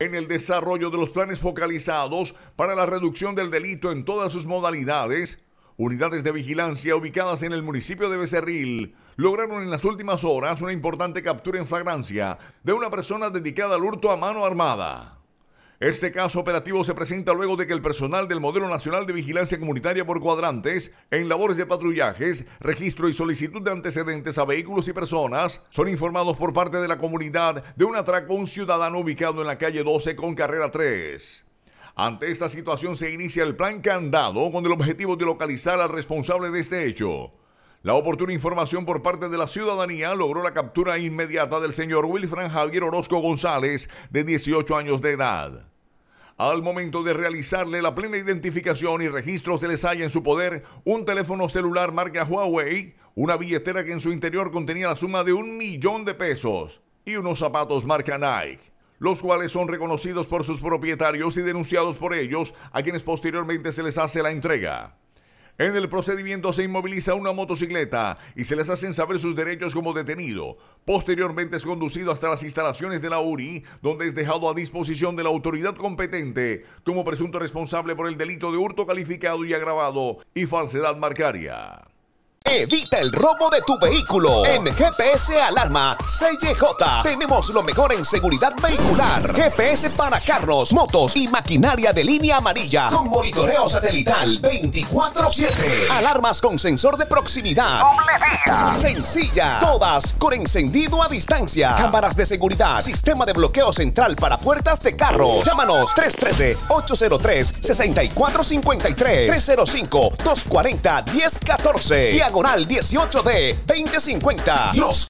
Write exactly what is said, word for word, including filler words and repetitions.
en el desarrollo de los planes focalizados para la reducción del delito en todas sus modalidades, unidades de vigilancia ubicadas en el municipio de Becerril lograron en las últimas horas una importante captura en flagrancia de una persona dedicada al hurto a mano armada. Este caso operativo se presenta luego de que el personal del Modelo Nacional de Vigilancia Comunitaria por Cuadrantes, en labores de patrullajes, registro y solicitud de antecedentes a vehículos y personas, son informados por parte de la comunidad de un atraco a un ciudadano ubicado en la calle doce con carrera tres. Ante esta situación se inicia el plan Candado con el objetivo de localizar al responsable de este hecho. La oportuna información por parte de la ciudadanía logró la captura inmediata del señor Wilfran Javier Orozco González, de dieciocho años de edad. Al momento de realizarle la plena identificación y registro, se les halla en su poder un teléfono celular marca Huawei, una billetera que en su interior contenía la suma de un millón de pesos y unos zapatos marca Nike, los cuales son reconocidos por sus propietarios y denunciados por ellos, a quienes posteriormente se les hace la entrega. En el procedimiento se inmoviliza una motocicleta y se les hacen saber sus derechos como detenido. Posteriormente es conducido hasta las instalaciones de la U R I, donde es dejado a disposición de la autoridad competente como presunto responsable por el delito de hurto calificado y agravado y falsedad marcaria. Evita el robo de tu vehículo. En G P S Alarma C Y J tenemos lo mejor en seguridad vehicular. G P S para carros, motos y maquinaria de línea amarilla con monitoreo satelital veinticuatro siete. Alarmas con sensor de proximidad. Doble vía. Sencilla. Todas con encendido a distancia. Cámaras de seguridad. Sistema de bloqueo central para puertas de carros. Llámanos tres uno tres, ocho cero tres, seis cuatro cinco tres, tres cero cinco, dos cuatro cero, uno cero uno cuatro. Diagonal dieciocho D veinte cincuenta. Los